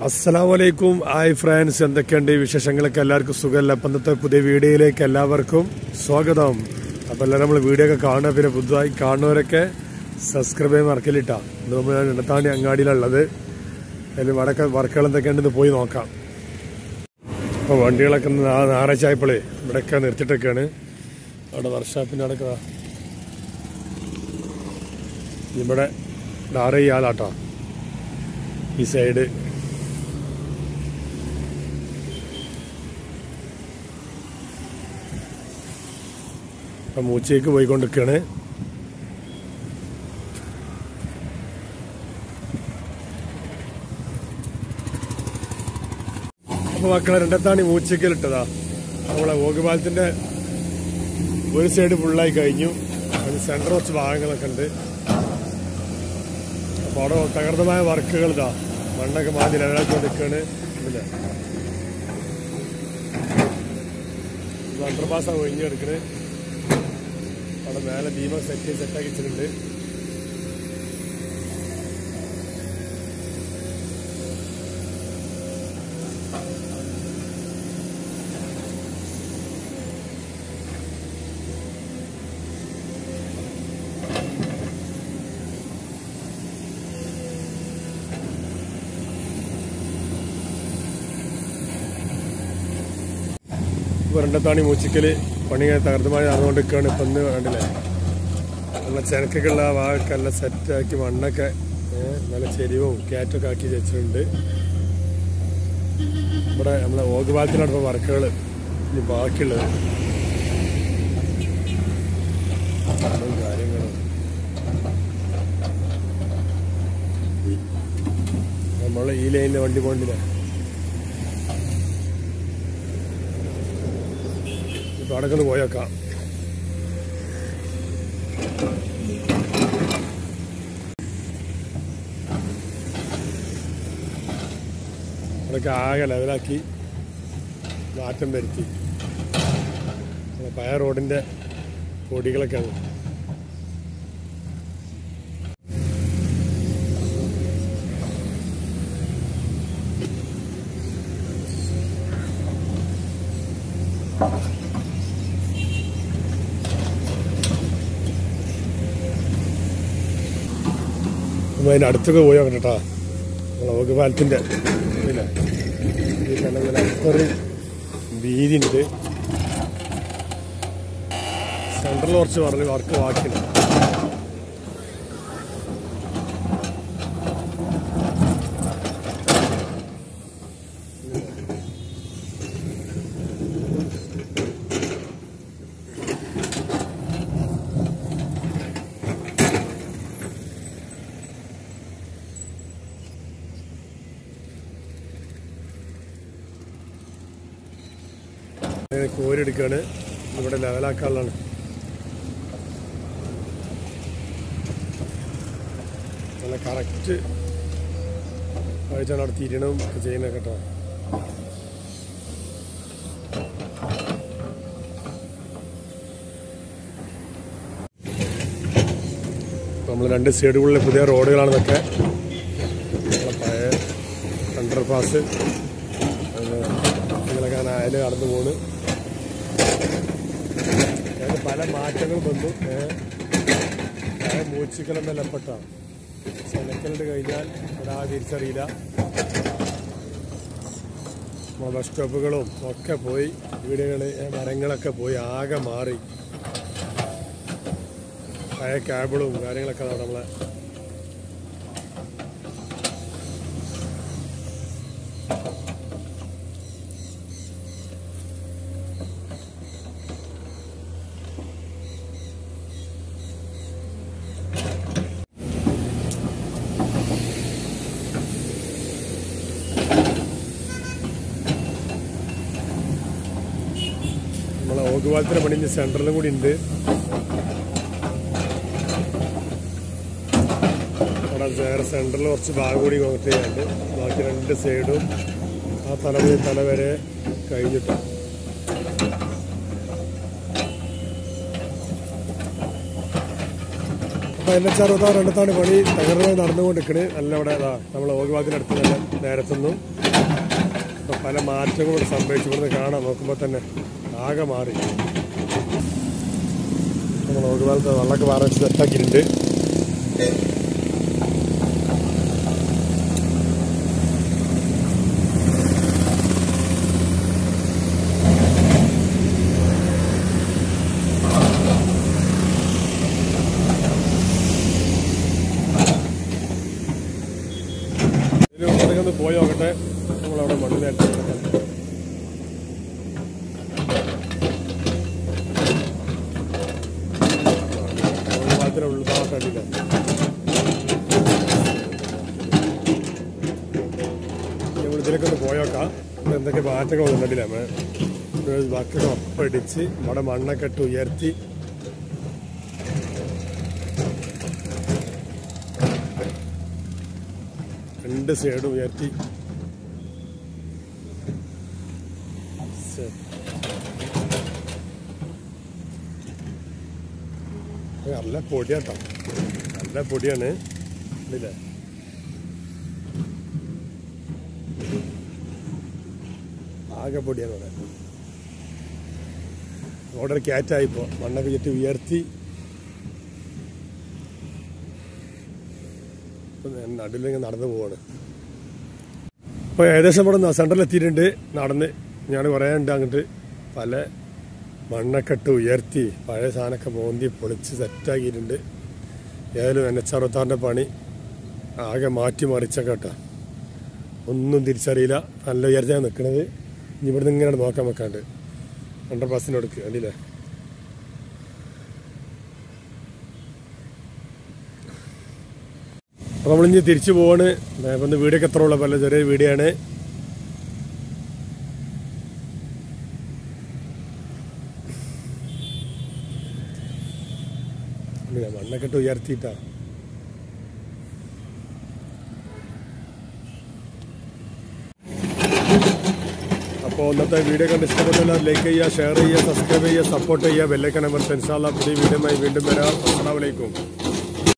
അസ്സലാമലൈക്കും. Hi friends, എന്തൊക്കെയുണ്ട് വിശേഷങ്ങളൊക്കെ? എല്ലാവർക്കും സുഖമല്ല? അപ്പം ഇന്നത്തെ പുതിയ വീഡിയോയിലേക്ക് എല്ലാവർക്കും സ്വാഗതം. അപ്പോൾ എല്ലാവരും നമ്മൾ വീഡിയോ ഒക്കെ കാണുക, പിന്നെ പുതുതായി കാണുന്നവരൊക്കെ സബ്സ്ക്രൈബ് ചെയ്യാൻ മറക്കലിട്ടാ. ഇന്ന് നമ്മൾ ഇടത്താണി അങ്ങാടിയിലുള്ളത്. അതിൽ വടക്ക വർക്കുകൾ എന്തൊക്കെയുണ്ടെന്ന് പോയി നോക്കാം. അപ്പോൾ വണ്ടികളൊക്കെ ഞായറാഴ്ച ആയപ്പോഴേ ഇവിടെയൊക്കെ നിർത്തിയിട്ടൊക്കെയാണ്. അവിടെ വർക്ക്ഷോപ്പിൻ്റെ അടക്കുക ഇവിടെ ധാര ആളാട്ടോ ഈ സൈഡ്. അപ്പം മൂച്ചയ്ക്ക് പോയിക്കൊണ്ടിരിക്കുകയാണ്. അപ്പോൾ മക്കളെ രണ്ടത്താണി മൂച്ചയ്ക്കലിട്ടതാ. നമ്മളെ ഓഗുപാലത്തിൻ്റെ ഒരു സൈഡ് ഫുള്ളായി കഴിഞ്ഞു. അതിന് സെൻറ്റർ കുറച്ച് ഭാഗങ്ങളൊക്കെ ഉണ്ട്. അപ്പോൾ അവിടെ തകർന്നമായ വർക്കുകൾ ഇതാ മണ്ണൊക്കെ മാറ്റി ലെവലാക്കി നിൽക്കുകയാണ്. ഇല്ലേ അണ്ടർപാസാണ് ഒഴിഞ്ഞെടുക്കണത്. അവിടെ മേലെ ഭീമ സെറ്റാക്കി വെച്ചിട്ടുണ്ട്. രണ്ടത്താണി മൂച്ചിക്കൽ പണി തകർത്തുമായി നടന്നുകൊണ്ടിരിക്കുകയാണ്. ഇപ്പം ഇന്ന് വേണ്ടില്ലേ നല്ല ചെനക്കൊക്കെയുള്ള ഭാഗമൊക്കെ നല്ല സെറ്റാക്കി മണ്ണൊക്കെ നല്ല ചെരിവും കാറ്റൊക്കെ ആക്കി വെച്ചിട്ടുണ്ട്. ഇവിടെ നമ്മളെ ഓഗുപാലത്തിലാണ് വർക്കുകൾ ഇനി ബാക്കിയുള്ളത്. കാര്യങ്ങളും നമ്മൾ ഈ ലൈനിലെ വണ്ടി പോകണ്ടില്ല. ഇപ്പം അടക്കൊന്ന് പോയേക്കാം. അതൊക്കെ ആകെ ലെവലാക്കി മാറ്റം വരുത്തി. പഴയ റോഡിൻ്റെ പൊടികളൊക്കെയാണ്. അതിൻ്റെ അടുത്തൊക്കെ പോയി നോക്കട്ടോ. നമ്മളെ ഓഗുപാലത്തിൻ്റെ പിന്നെ ഈ സ്ഥലം അത്രയും വീതി ഉണ്ട്. സെൻട്രൽ കുറച്ച് പറഞ്ഞ് വർക്ക് ബാക്കിയുണ്ട്. കോരെടുക്കുകയാണ്. ഇവിടെ ലെവലാക്കാനുള്ളതാണ്. നല്ല കറക്റ്റ് ആയിട്ടാണ് അവിടെ തിരിയണം ചെയ്യുന്നത് കേട്ടോ. നമ്മൾ രണ്ട് സൈഡുകളിലെ പുതിയ റോഡുകളാണിതൊക്കെ. പഴയ അണ്ടർപാസ് നിങ്ങളൊക്കെ അയൽ കടന്നു പോകുന്നു. പല മാറ്റങ്ങളും വന്നു. മൂച്ചിക്കലെന്നല്ല പെട്ടാണ് സെനക്കലിട്ട് കഴിഞ്ഞാൽ ഒരാ തിരിച്ചറിയില്ല. ബസ് സ്റ്റോപ്പുകളും ഒക്കെ പോയി, വീടുകൾ മരങ്ങളൊക്കെ പോയി ആകെ മാറി. പഴയ കേബിളും കാര്യങ്ങളൊക്കെ നമ്മളെ ഓഗുപാലത്തിൻ്റെ പണിൻ്റെ സെൻറ്ററിലും കൂടി ഉണ്ട്. അവിടെ വേറെ സെൻറ്ററിൽ കുറച്ച് ഭാഗം കൂടി കോൺക്രീറ്റ് ചെയ്യാനുണ്ട്. ബാക്കി രണ്ട് സൈഡും ആ തല വരെ കഴിഞ്ഞിട്ട് NH-66 രണ്ടത്താണ് പണി തകർന്ന് നടന്നുകൊണ്ടിരിക്കുന്നത്. നല്ല ഇവിടെ നമ്മളെ ഓഗിവാക്കിനടുത്ത് തന്നെ നേരത്തുനിന്നും ഇപ്പം പല മാറ്റങ്ങളും സംഭവിച്ചു. ഇവിടുന്ന് കാണാൻ നോക്കുമ്പോൾ തന്നെ ആകെ മാറി. നമ്മൾ ഓഗിവാലത്ത് വെള്ളമൊക്കെ വാറ വെച്ച് സെറ്റാക്കിയിട്ടുണ്ട്. ഒന്ന് പോയി നോക്കട്ടെ. നമ്മളവിടെ മണ്ണിലായിട്ട് ഭാഗത്തിന് ഉൾഭാഗത്തടില്ല. നമ്മൾ ഇതിലൊക്കെ ഒന്ന് പോയോക്കാം. എന്തൊക്കെ മാറ്റങ്ങൾ വന്നിട്ടില്ല. നമ്മൾ വാക്കൊക്കെ ഒപ്പടിച്ച് നമ്മുടെ മണ്ണൊക്കെ ഇട്ട് ഉയർത്തി രണ്ട് സൈഡും ഉയർത്തി നല്ല പൊടിയാട്ടോ. നല്ല പൊടിയാണ്. ഇല്ലേ ആകെ പൊടിയാണ് ഇവിടെ. ഓർഡർ ക്യാറ്റായിപ്പോ മണ്ണൊക്കെ ചുറ്റി ഉയർത്തി നടുവിലിങ്ങനെ നടന്നു പോവാണ്. ഇപ്പോൾ ഏകദേശം ഇവിടെ സെൻറ്ററിൽ എത്തിയിട്ടുണ്ട്. നടന്ന് ഞാൻ കുറേ ഉണ്ട് അങ്ങോട്ട്. പല മണ്ണൊക്കെ ഇട്ട് ഉയർത്തി പഴയ സാധനമൊക്കെ മോന്തി പൊളിച്ച് സെറ്റാക്കിയിട്ടുണ്ട്. ഏതായാലും NH-66 പണി ആകെ മാറ്റി മറിച്ചൊക്കെ കേട്ടോ. ഒന്നും തിരിച്ചറിയില്ല. നല്ല ഉയർച്ചയാണ് നിൽക്കുന്നത്. ഇനി ഇവിടുന്ന് ഇങ്ങനെ നോക്കാൻ വെക്കാണ്ട് 100% എടുക്കുക അല്ലേ. അപ്പോൾ നമ്മളിഞ്ഞ് തിരിച്ചു പോവാണ്. ഇപ്പം വീഡിയോ ഒക്കെ എത്ര ഉള്ള പല ചെറിയ വീഡിയോ ആണ്. മണ്ണൊക്കെ ഇട്ട് ഉയർത്തിയിട്ടാ. അപ്പോൾ ഇന്നത്തെ വീഡിയോ കണ്ട് ഇഷ്ടപ്പെട്ടെല്ലാം ലൈക്ക് ചെയ്യുക, ഷെയർ ചെയ്യുക, സബ്സ്ക്രൈബ് ചെയ്യുക, സപ്പോർട്ട് ചെയ്യുക, ബെല്ലൈക്കൺ അമർത്തുക. ഇൻഷാ അല്ലാഹ് പുതിയ വീഡിയോയുമായി വീണ്ടും വരാം. അസ്സലാമു അലൈക്കും.